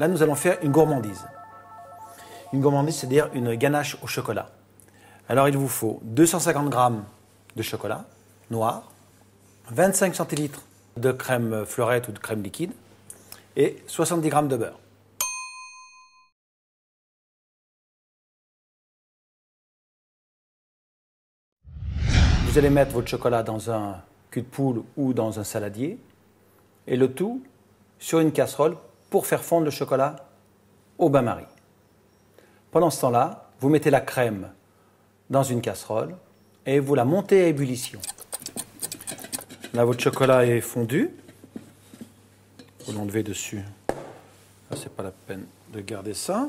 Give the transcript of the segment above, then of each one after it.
Là, nous allons faire une gourmandise. Une gourmandise, c'est-à-dire une ganache au chocolat. Alors, il vous faut 250 g de chocolat noir, 25 centilitres de crème fleurette ou de crème liquide et 70 g de beurre. Vous allez mettre votre chocolat dans un cul de poule ou dans un saladier et le tout sur une casserole pour faire fondre le chocolat au bain-marie. Pendant ce temps-là, vous mettez la crème dans une casserole et vous la montez à ébullition. Là, votre chocolat est fondu. Vous l'enlevez dessus. Là, c'est pas la peine de garder ça.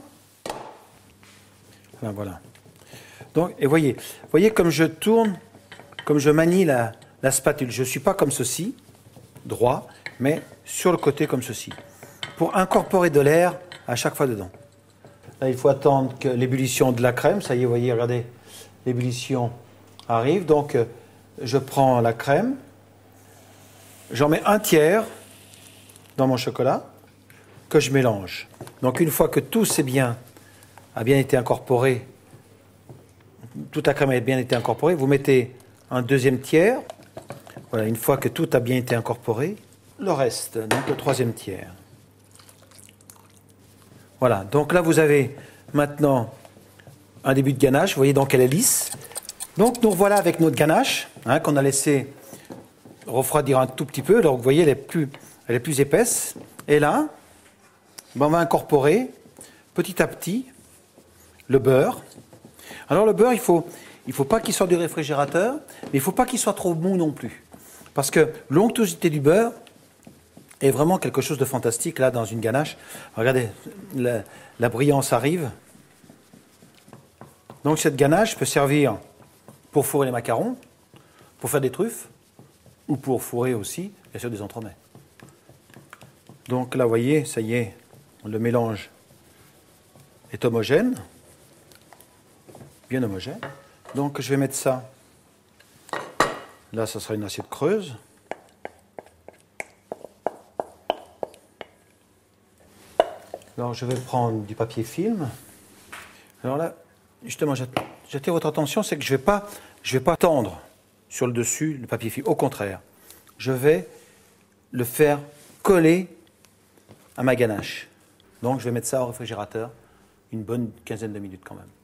Là, voilà. Donc, et voyez comme je tourne, comme je manie la spatule. Je ne suis pas comme ceci, droit, mais sur le côté comme ceci, pour incorporer de l'air à chaque fois dedans. Là, il faut attendre que l'ébullition de la crème, ça y est, vous voyez, regardez, l'ébullition arrive. Donc, je prends la crème, j'en mets un tiers dans mon chocolat que je mélange. Donc, une fois que tout a bien été incorporé, toute la crème a bien été incorporée, vous mettez un deuxième tiers. Voilà, une fois que tout a bien été incorporé, le reste, donc le troisième tiers. Voilà, donc là vous avez maintenant un début de ganache, vous voyez donc elle est lisse. Donc nous revoilà avec notre ganache, qu'on a laissé refroidir un tout petit peu. Donc vous voyez, elle est plus épaisse. Et là, on va incorporer petit à petit le beurre. Alors le beurre, il faut pas qu'il sorte du réfrigérateur, mais il ne faut pas qu'il soit trop mou non plus. Parce que l'onctuosité du beurre est vraiment quelque chose de fantastique là dans une ganache. Regardez, la brillance arrive. Donc cette ganache peut servir pour fourrer les macarons, pour faire des truffes, ou pour fourrer aussi, bien sûr, des entremets. Donc là, vous voyez, ça y est, le mélange est homogène, bien homogène. Donc je vais mettre ça, là ça sera une assiette creuse. Alors je vais prendre du papier film. Alors là, justement, j'attire votre attention, c'est que je vais pas tendre sur le dessus le papier film. Au contraire, je vais le faire coller à ma ganache. Donc je vais mettre ça au réfrigérateur une bonne quinzaine de minutes quand même.